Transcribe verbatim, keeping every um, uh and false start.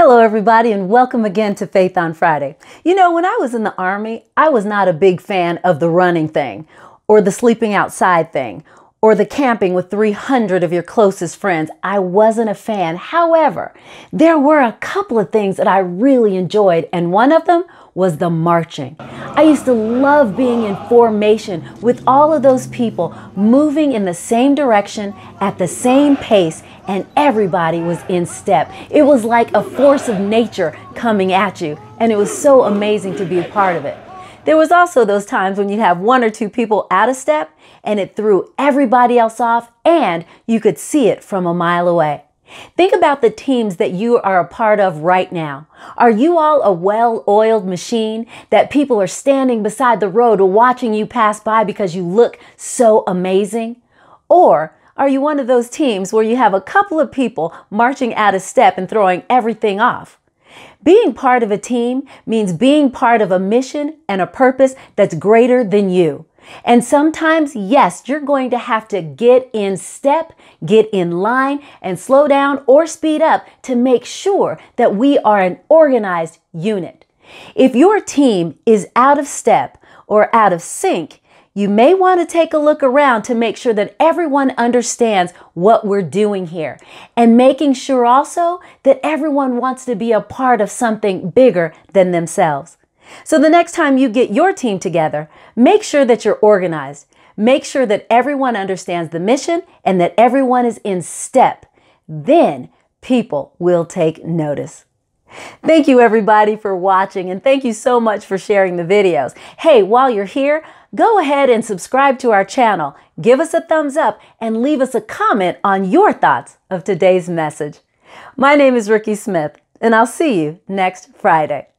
Hello everybody and welcome again to Faith on Friday. You know, when I was in the Army, I was not a big fan of the running thing or the sleeping outside thing or the camping with three hundred of your closest friends. I wasn't a fan. However, there were a couple of things that I really enjoyed, and one of them was the marching. I used to love being in formation with all of those people moving in the same direction at the same pace, and everybody was in step. It was like a force of nature coming at you, and it was so amazing to be a part of it. There was also those times when you'd have one or two people out of step and it threw everybody else off, and you could see it from a mile away. Think about the teams that you are a part of right now. Are you all a well-oiled machine that people are standing beside the road watching you pass by because you look so amazing? Or are you one of those teams where you have a couple of people marching out of step and throwing everything off? Being part of a team means being part of a mission and a purpose that's greater than you. And sometimes, yes, you're going to have to get in step, get in line, and slow down or speed up to make sure that we are an organized unit. If your team is out of step or out of sync, you may want to take a look around to make sure that everyone understands what we're doing here, and making sure also that everyone wants to be a part of something bigger than themselves. So the next time you get your team together, make sure that you're organized. Make sure that everyone understands the mission and that everyone is in step. Then people will take notice. Thank you everybody for watching, and thank you so much for sharing the videos. Hey, while you're here, go ahead and subscribe to our channel, give us a thumbs up, and leave us a comment on your thoughts of today's message. My name is Ricky Smith, and I'll see you next Friday.